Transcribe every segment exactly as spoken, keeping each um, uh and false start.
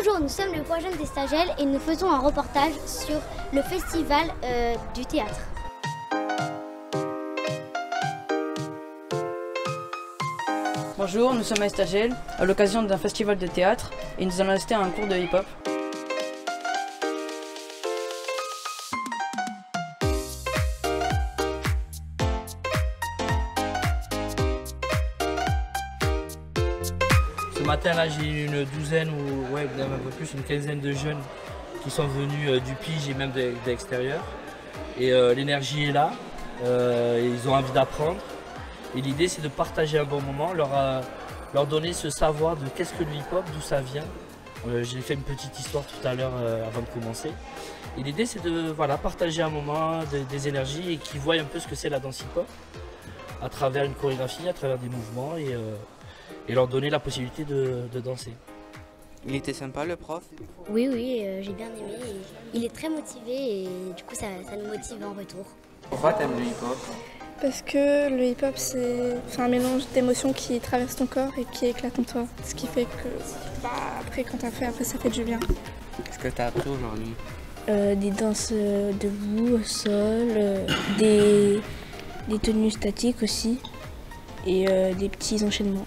Bonjour, nous sommes le Poids Jeune des Stagelles et nous faisons un reportage sur le festival euh, du théâtre. Bonjour, nous sommes à Estagel à l'occasion d'un festival de théâtre et nous allons assister à un cours de hip-hop. Ce matin là j'ai eu une douzaine ou ouais, même un peu plus, une quinzaine de jeunes qui sont venus euh, du Pige et même de, de l'extérieur. Et euh, l'énergie est là, euh, ils ont envie d'apprendre. Et l'idée c'est de partager un bon moment, leur, euh, leur donner ce savoir de qu'est-ce que le hip-hop, d'où ça vient. Euh, J'ai fait une petite histoire tout à l'heure euh, avant de commencer. Et l'idée c'est de voilà, partager un moment, de, des énergies et qu'ils voient un peu ce que c'est la danse hip-hop à travers une chorégraphie, à travers des mouvements et, euh, et leur donner la possibilité de, de danser. Il était sympa le prof? Oui, oui, euh, j'ai bien aimé. Et il est très motivé et du coup ça, ça nous motive en retour. Pourquoi t'aimes le hip-hop? Parce que le hip-hop, c'est un mélange d'émotions qui traverse ton corps et qui éclate en toi. Ce qui fait que, bah, après, quand t'as fait, après, ça fait du bien. Qu'est-ce que t'as appris aujourd'hui? euh, Des danses euh, debout, au sol, euh, des, des tenues statiques aussi, et euh, des petits enchaînements.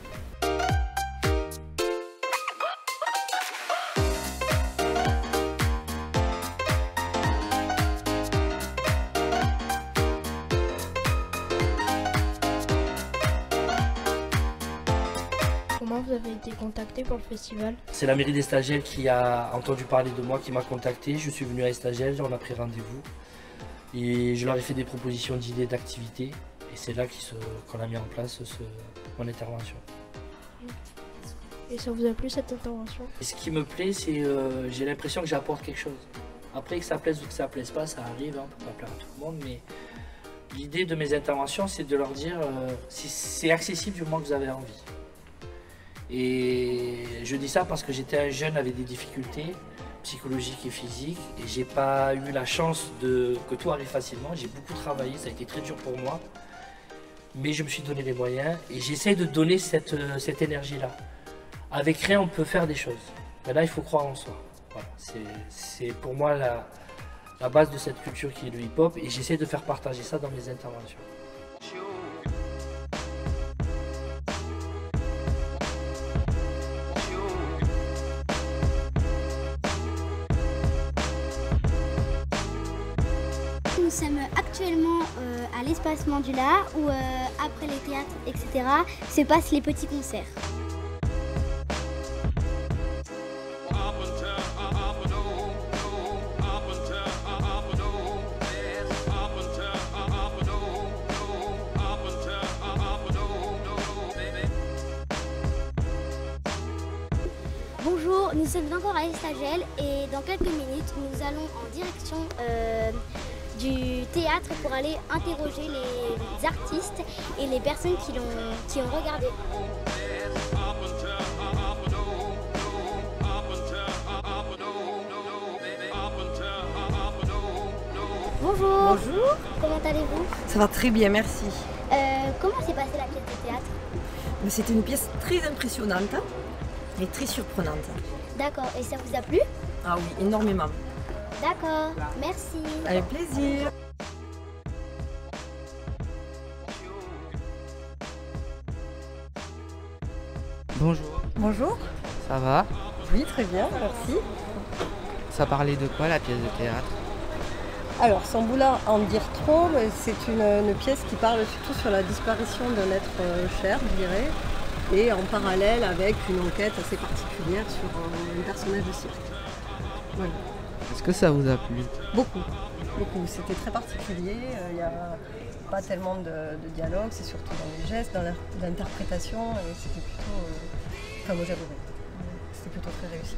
Comment vous avez été contacté pour le festival? C'est la mairie d'Estagel qui a entendu parler de moi, qui m'a contacté. Je suis venu à Estagel, on a pris rendez-vous. Et je leur ai fait des propositions d'idées, d'activités. Et c'est là qu'on a mis en place ce, mon intervention. Et ça vous a plu cette intervention? Et ce qui me plaît, c'est que euh, j'ai l'impression que j'apporte quelque chose. Après, que ça plaise ou que ça ne plaise pas, ça arrive, hein, on ne peut pas plaire à tout le monde. Mais l'idée de mes interventions, c'est de leur dire euh, si c'est accessible du moment que vous avez envie. Et je dis ça parce que j'étais un jeune avec des difficultés psychologiques et physiques et j'ai pas eu la chance de, que tout arrive facilement. J'ai beaucoup travaillé, ça a été très dur pour moi, mais je me suis donné les moyens et j'essaie de donner cette, cette énergie-là. Avec rien, on peut faire des choses. Mais là, il faut croire en soi. Voilà. C'est pour moi la, la base de cette culture qui est le hip-hop et j'essaie de faire partager ça dans mes interventions. Nous sommes actuellement euh, à l'espace Mandula où euh, après les théâtres, et cetera se passent les petits concerts. Bonjour, nous sommes encore à Estagel et dans quelques minutes nous allons en direction euh, du théâtre pour aller interroger les artistes et les personnes qui, ont, qui ont regardé. Bonjour. Bonjour. Comment allez-vous? Ça va très bien, merci. Euh, comment s'est passée la pièce de théâtre? C'était une pièce très impressionnante et très surprenante. D'accord, et ça vous a plu? Ah oui, énormément. D'accord, merci. Avec plaisir. Bonjour. Bonjour. Ça va? Oui, très bien, merci. Ça parlait de quoi la pièce de théâtre? Alors, sans vouloir en dire trop, c'est une, une pièce qui parle surtout sur la disparition d'un être cher, je dirais, et en parallèle avec une enquête assez particulière sur un, un personnage de cirque. Voilà. Est-ce que ça vous a plu? Beaucoup, beaucoup. C'était très particulier, il n'y a pas tellement de, de dialogue, c'est surtout dans les gestes, dans l'interprétation, et c'était plutôt... Euh... Enfin, moi j'adorais. C'était plutôt très réussi.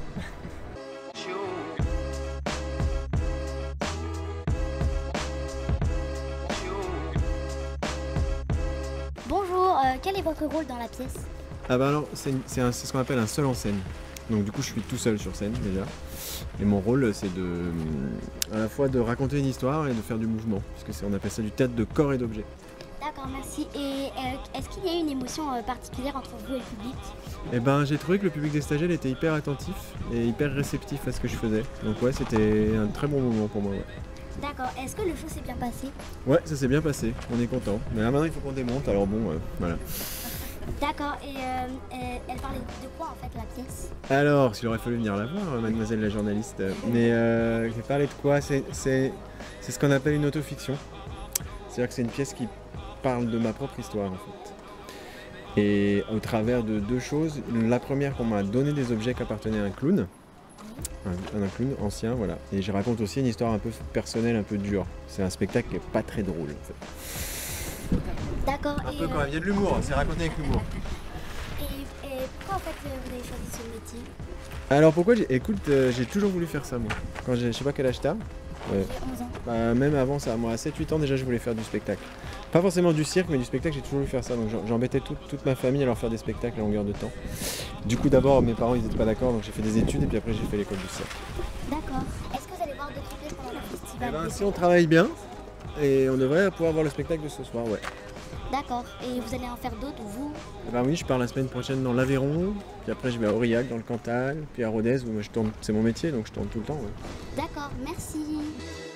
Bonjour, euh, quel est votre rôle dans la pièce? Ah bah alors, c'est ce qu'on appelle un seul en scène. Donc du coup, je suis tout seul sur scène déjà. Et mon rôle, c'est de, à la fois de raconter une histoire et de faire du mouvement, puisque on appelle ça du théâtre de corps et d'objets. D'accord, merci. Et euh, est-ce qu'il y a une émotion euh, particulière entre vous et le public? Et ben j'ai trouvé que le public des Stagel était hyper attentif et hyper réceptif à ce que je faisais. Donc ouais, c'était un très bon moment pour moi. Ouais, D'accord. Est-ce que le show s'est bien passé? ouais ça s'est bien passé, on est content. Mais là maintenant il faut qu'on démonte, alors bon, euh, voilà. D'accord. Et euh, elle, elle parlait de quoi en fait la pièce? Alors, il aurait fallu venir la voir, hein, mademoiselle la journaliste. Mais euh, j'ai parlé de quoi? C'est c'est- c'est ce qu'on appelle une autofiction. C'est-à-dire que c'est une pièce qui parle de ma propre histoire en fait. Et au travers de deux choses. La première, qu'on m'a donné des objets qui appartenaient à un clown. Un, un clown ancien, voilà. Et je raconte aussi une histoire un peu personnelle, un peu dure. C'est un spectacle qui est pas très drôle en fait. D'accord. Un Et, peu euh, quand même, il y a de l'humour, c'est raconté avec l'humour. et, et pourquoi en fait euh, vous avez choisi ce métier? Alors pourquoi j'ai... Écoute, euh, j'ai toujours voulu faire ça moi. Quand j'ai, je sais pas quel âge t'as. Ouais. J'ai onze ans. Bah, même avant ça, moi à sept huit ans déjà je voulais faire du spectacle. Pas forcément du cirque, mais du spectacle, j'ai toujours voulu faire ça. Donc j'en- j'embêtais toute, toute ma famille à leur faire des spectacles à longueur de temps. Du coup d'abord mes parents ils étaient pas d'accord, donc j'ai fait des études et puis après j'ai fait l'école du cirque. D'accord. Est-ce que vous allez voir d'autres pièces pendant le Eh festival? ben, si on travaille bien, et on devrait pouvoir voir le spectacle de ce soir, ouais. D'accord. Et vous allez en faire d'autres, vous? Eh ben oui, je pars la semaine prochaine dans l'Aveyron, puis après je vais à Aurillac dans le Cantal, puis à Rodez où moi je tourne, c'est mon métier donc je tourne tout le temps. Ouais. D'accord, merci.